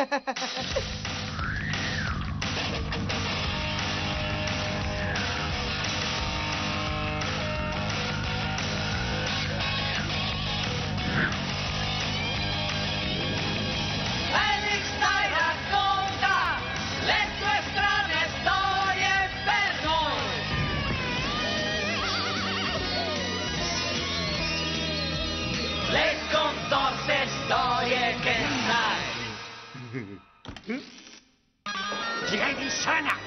Felix dai racconta le sue strane storie per noi. Le scontorte storie che sai. Direi di sana!